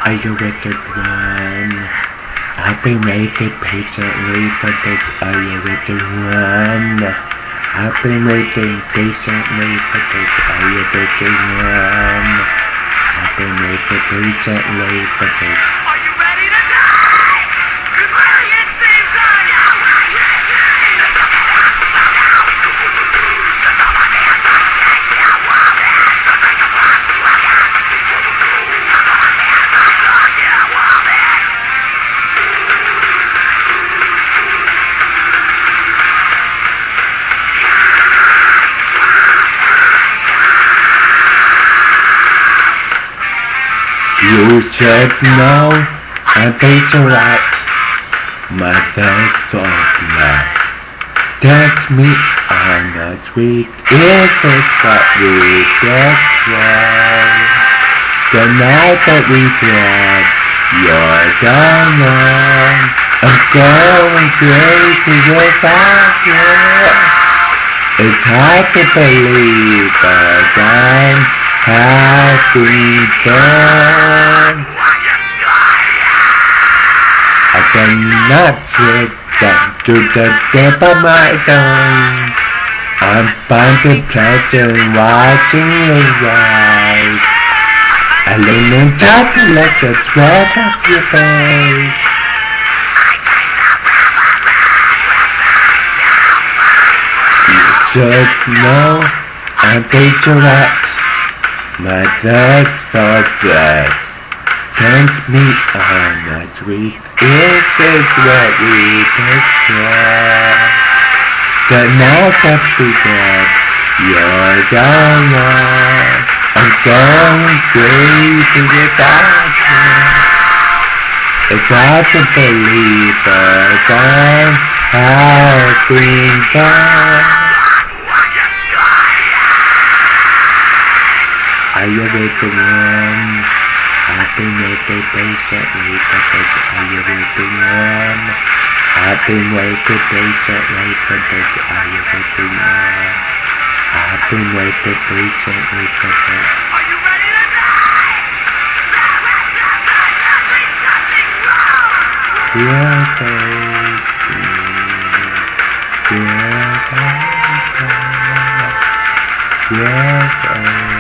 Are you wicked one? I've been waiting patiently for this. Are you wicked one? I've been waiting patiently for this. Are you wicked one? I've been waiting patiently for this. Are you ready to die? 'Cause really it seems like you should know I'm patriot. My thirst of blood. Take me on the street. Is this what we destroy? The night that we fled, you're gone. I'm going crazy without you. It's hard to believe, but I'm having fun. I cannot sit down to the tip of my tongue. I'm finding pleasure watching you rise. I lean in tight to let the sweat off your face. You should know I'm patriot. My thirst for blood. Take me on the street. Is this what we destroy? The night that began, you're gone. I'm going crazy without you. It's hard to believe, but I'm having fun. Are you wicked one? I've been waiting patiently for this. Are you wicked one? I've been waiting patiently for this. Are you wicked one? I've been waiting patiently for this. Are you ready to die? There is something wrong! You're thirsty. You're thirsty. You're thirsty.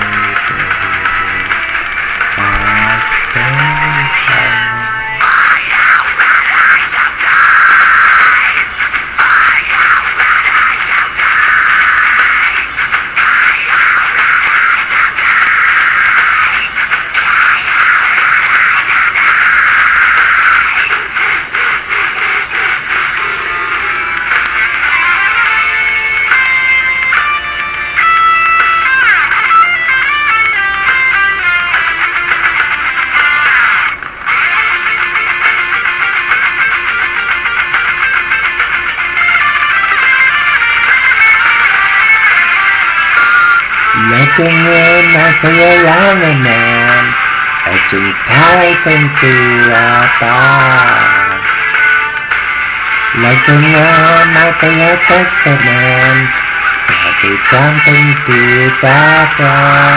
Looking in I see a lonely man, edging tight into a bar. Looking in I see a desperate man, maybe something to that bar.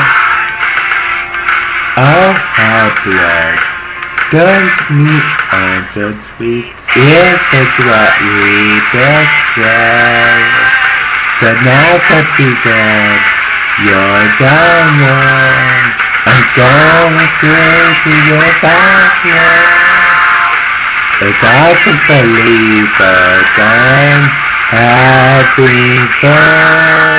Oh, how blood, don't me on the street. Is this what we destroy? The night that began, you're gone. I'm going crazy without you. It's hard to believe, but I'm having fun.